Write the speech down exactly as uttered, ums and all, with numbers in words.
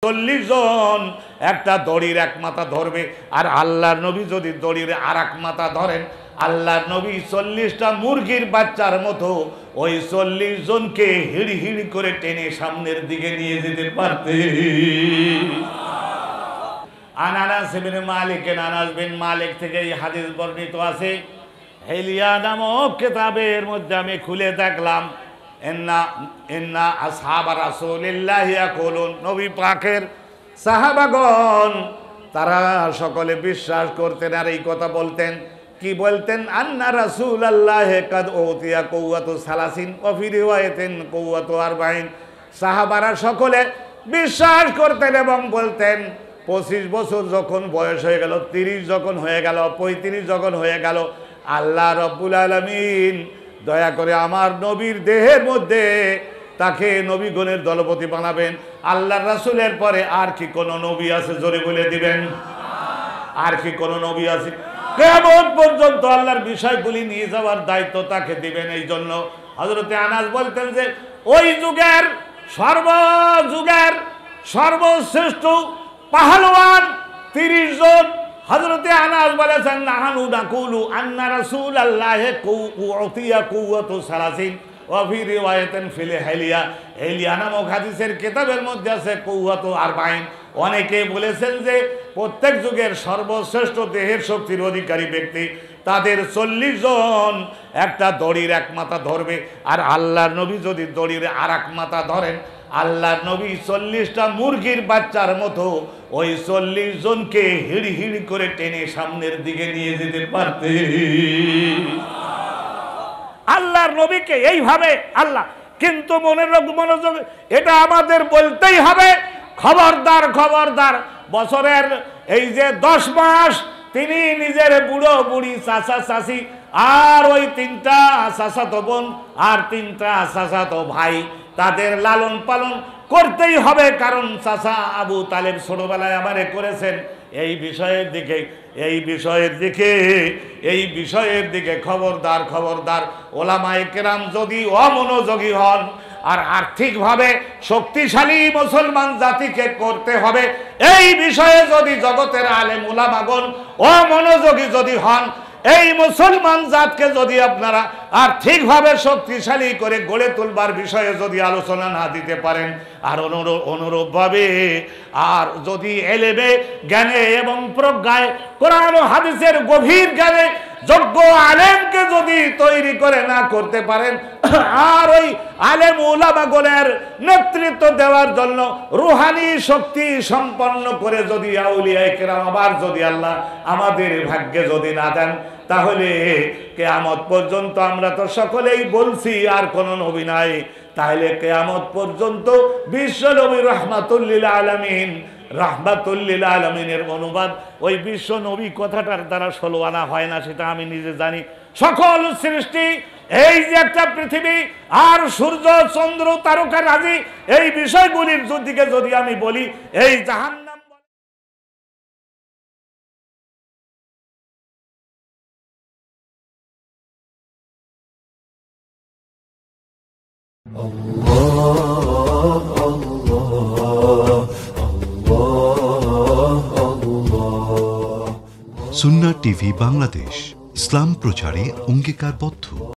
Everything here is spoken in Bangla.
চল্লিশ জন একটা দড়ির এক মাথা ধরবে, আর আল্লাহর নবী যদি দড়ির আর এক মাথা ধরেন, আল্লাহর নবী চল্লিশটা মুরগির বাচ্চার মতো ওই চল্লিশ জনকে হিড়ি হিড়ি করে টেনে সামনের দিকে নিয়ে যেতে পারতে। আনাস ইবনে মালিক আনাস বিন মালিক থেকে এই হাদিস বর্ণিত আছে। হেলিয়া নামক কিতাবের মধ্যে আমি খুলে দেখলাম, ইন্না ইন্না আসহাবা রাসূলিল্লাহি ইয়াকুলুন, নবী পাকের সাহাবাগণ তারা সকলে বিশ্বাস করতেন আর এই কথা বলতেন। কি বলতেন? আন্না রাসূলুল্লাহি কাদ উতিয়া কুওয়াতু সালাসিন ওয়া ফি রিওয়ায়াতিন কুওয়াতু আরবাইন। সাহাবারা সকলে বিশ্বাস করতেন এবং বলতেন পঁচিশ বছর যখন বয়স হয়ে গেল, তিরিশ যখন হয়ে গেল, পঁয়ত্রিশ যখন হয়ে গেল, আল্লাহ রব্বুল আলামিন দয়া করে আমার নবীর দেহের মধ্যে তাকে নবীগণের দলপতি বানাবেন। আল্লাহর রাসূলের পরে আর কি কোনো নবী আছে? জোরে বলে দিবেন, আর কি কোনো নবী আছে? কিয়ামত পর্যন্ত আল্লাহর বিষয়গুলি নিয়ে যাওয়ার দায়িত্ব তাকে দিবেন। এই জন্য হযরতে আনাস বলতেন যে ওই যুগের সর্বযুগের সর্বশ্রেষ্ঠ পাহলওয়ান তিরিশ জন। হযরতে আনাস বলেছেন, নাহানু নাকুলু আন্না রাসূলুল্লাহি কুওতিয়া কুওয়াতু সালাসিন ওয়া ফি রিওয়ায়াতিন ফিল হেলিয়া। হেলিয়া নামক হাদিসের কিতাবের মধ্যে আছে কুওয়াতু আরবাইন। অনেকে বলেছেন যে প্রত্যেক যুগের সর্বশ্রেষ্ঠ দেহের শক্তির অধিকারী ব্যক্তি তাদের চল্লিশ জন একটা দড়ির এক মাথা ধরবে, আর আল্লাহর নবী যদি দড়ির আর এক মাথা ধরেন, আল্লাহর নবী চল্লিশটা মুরগির বাচ্চার মতো ওই চল্লিশ জনকে হিড়ি হিড়ি করে টেনে সামনের দিকে নিয়ে যেতে পারতে। আল্লাহর নবীকে এইভাবে আল্লাহ, কিন্তু মনের মনোযোগ এটা আমাদের বলতেই হবে, খবরদার খবরদার, বছরের এই যে দশ মাস তিনি নিজের বুড়ো বুড়ি চাচা চাচি আর ওই তিনটা চাচাতো বোন আর তিনটা চাচাতো ভাই তাদের লালন পালন করতেই হবে, কারণ চাচা আবু তালেব ছোটবেলায় আমারে করেছেন। এই বিষয়ের দিকে এই বিষয়ের দিকে এই বিষয়ের দিকে খবরদার খবরদার। ওলামায়ে কেরাম যদি অমনোযোগী হন আর আর্থিকভাবে শক্তিশালী মুসলমান জাতিকে করতে হবে, এই বিষয়ে যদি জগতের আলেম উলামাগণ অমনোযোগী যদি হন, এই মুসলমান জাতকে যদি আপনারা আর্থিকভাবে শক্তিশালী করে গড়ে তুলবার বিষয়ে যদি আলোচনা না দিতে পারেন, আর অনুরূপ অনুরূপভাবে আর যদি এলেমে জ্ঞানে এবং প্রজ্ঞায় কোরআন ও হাদিসের গভীর জ্ঞানে যোগ্য আলেমকে যদি তৈরি করে না করতে পারেন, আর ওই আলেম উলামাগণের নেতৃত্ব দেওয়ার জন্য রুহানি শক্তি সম্পন্ন করে যদি আউলিয়া কেরাম আবার যদি আল্লাহ আমাদের ভাগ্যে যদি না দেন, তাহলে কিয়ামত পর্যন্ত আমরা তো সকলেই বলছি আর কোন নবী নাই, তাহলে কিয়ামত পর্যন্ত বিশ্ব নবী রাহমাতুল লিল আলামিন রাহমাতুল লিল আলামিনের অনুবাদ ওই বিশ্ব নবী কথাটার দ্বারা ষোলো আনা হয় না, সেটা আমি নিজে জানি। সকল সৃষ্টি, এই যে একটা পৃথিবী আর সূর্য চন্দ্র তারকা রাজি, এই বিষয়গুলির দিকে যদি আমি বলি, এই জাহান্নাম সুন্নাহ টিভি বাংলাদেশ, ইসলাম প্রচারে অঙ্গীকারবদ্ধ।